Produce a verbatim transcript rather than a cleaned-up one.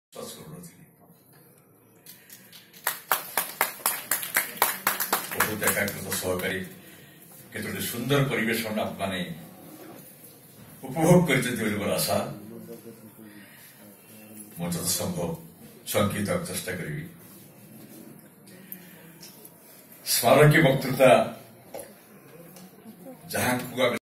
विश्वास କରୁନଥିଲି। ବହୁତ ଏକାଗ୍ରତ ସହକାରୀ କେତୋଟି ସୁନ୍ଦର ପରିବେଷଣ ଆପଣମାନେ ଉପଭୋଗ କରିଛନ୍ତି ବୋଲି ମୋର ଆଶା। ମୁଁ ଯଥାସମ୍ଭବ ସଂକ୍ଷିପ୍ତ ଚେଷ୍ଟା କରିବି। ସ୍ମାରକୀ ବକ୍ତୃତା ଯାହାକୁ